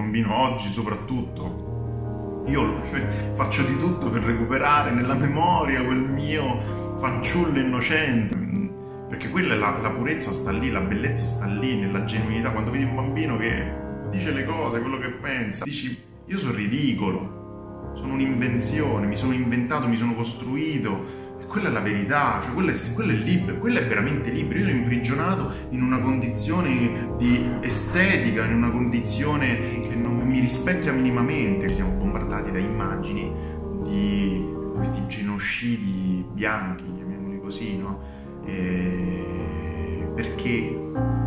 bambino, oggi soprattutto, io faccio di tutto per recuperare nella memoria quel mio fanciullo innocente, perché quella è la purezza sta lì, la bellezza sta lì, nella genuinità. Quando vedi un bambino che dice le cose, quello che pensa, dici: io sono ridicolo, sono un'invenzione, mi sono inventato, mi sono costruito. Quella è la verità, cioè quello è libero, quello è veramente libero. Io sono imprigionato in una condizione di estetica, in una condizione che non mi rispecchia minimamente. Siamo bombardati da immagini di questi genocidi bianchi, chiamiamoli così, no? Perché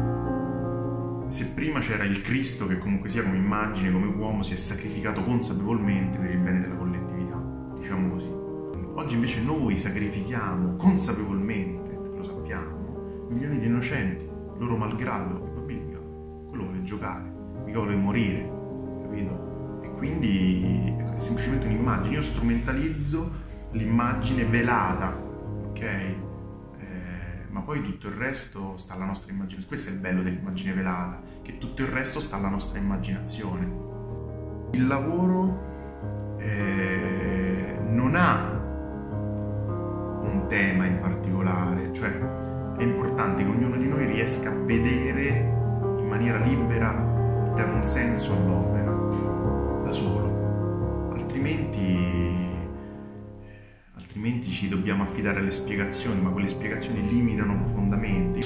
se prima c'era il Cristo che comunque sia come immagine, come uomo, si è sacrificato consapevolmente per il bene della collettività, diciamo così. Oggi invece noi sacrifichiamo consapevolmente, perché lo sappiamo, milioni di innocenti, loro malgrado. Il bambino mica, quello vuole giocare, mica vuole morire, capito? E quindi è semplicemente un'immagine. Io strumentalizzo l'immagine velata, ok? Ma poi tutto il resto sta alla nostra immaginazione. Questo è il bello dell'immagine velata, che tutto il resto sta alla nostra immaginazione. Il lavoro non ha un tema in particolare, cioè è importante che ognuno di noi riesca a vedere in maniera libera, dare un senso all'opera da solo, altrimenti ci dobbiamo affidare alle spiegazioni, ma quelle spiegazioni limitano profondamente.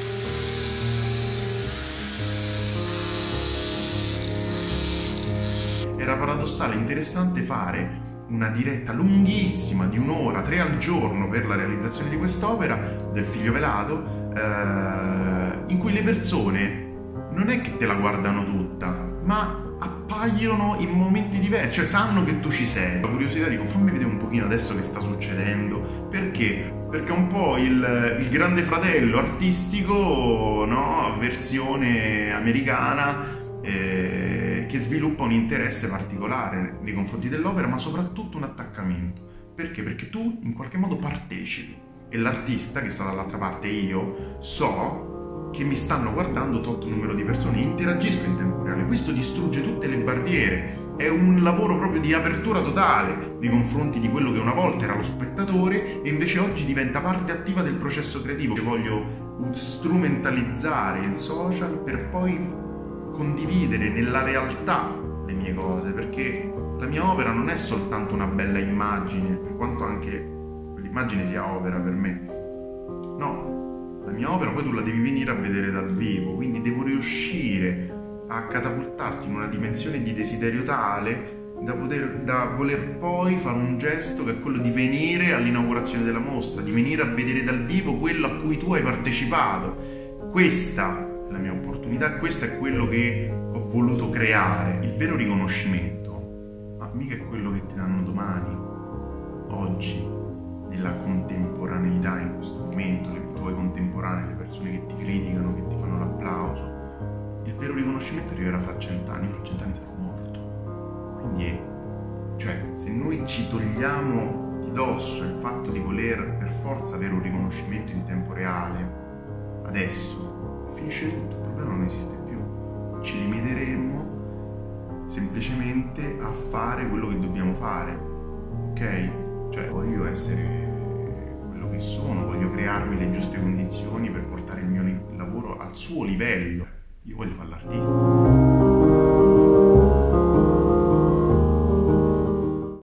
Era paradossale, interessante fare una diretta lunghissima di un'ora, 3 al giorno, per la realizzazione di quest'opera del Figlio Velato, in cui le persone non è che te la guardano tutta, ma appaiono in momenti diversi, cioè sanno che tu ci sei. La curiosità, dico, fammi vedere un pochino adesso che sta succedendo. Perché? Perché è un po' il Grande Fratello artistico, no? Versione americana, che sviluppa un interesse particolare nei confronti dell'opera, ma soprattutto un attaccamento. Perché? Perché tu in qualche modo partecipi, e l'artista che sta dall'altra parte, io, so che mi stanno guardando tot numero di persone, interagisco in tempo reale. Questo distrugge tutte le barriere, è un lavoro proprio di apertura totale nei confronti di quello che una volta era lo spettatore e invece oggi diventa parte attiva del processo creativo. Voglio strumentalizzare il social per poi condividere nella realtà le mie cose, perché la mia opera non è soltanto una bella immagine, per quanto anche quell'immagine sia opera per me. No, la mia opera poi tu la devi venire a vedere dal vivo, quindi devo riuscire a catapultarti in una dimensione di desiderio tale da voler poi fare un gesto che è quello di venire all'inaugurazione della mostra, di venire a vedere dal vivo quello a cui tu hai partecipato. Questa la mia opportunità, questo è quello che ho voluto creare. Il vero riconoscimento, ma mica è quello che ti danno domani, oggi, nella contemporaneità, in questo momento, le tue contemporanee, le persone che ti criticano, che ti fanno l'applauso. Il vero riconoscimento arriverà fra 100 anni, fra 100 anni sarò morto. Quindi, cioè, se noi ci togliamo di dosso il fatto di voler per forza avere un riconoscimento in tempo reale, adesso, finisce tutto, il problema non esiste più. Ci limiteremo semplicemente a fare quello che dobbiamo fare, ok? Cioè, voglio essere quello che sono, voglio crearmi le giuste condizioni per portare il mio lavoro al suo livello. Io voglio fare l'artista.